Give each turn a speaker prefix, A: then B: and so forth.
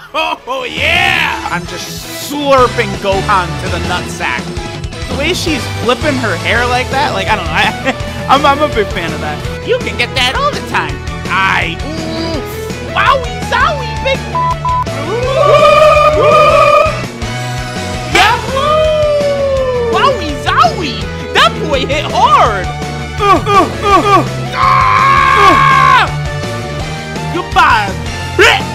A: Oh, yeah! I'm just slurping Gohan to the nutsack. The way she's flipping her hair like that, like, I don't know. I'm a big fan of that. You can get that all the time. Wowie zowie, big. Yeah. Wowie zowie. That boy hit hard. Goodbye.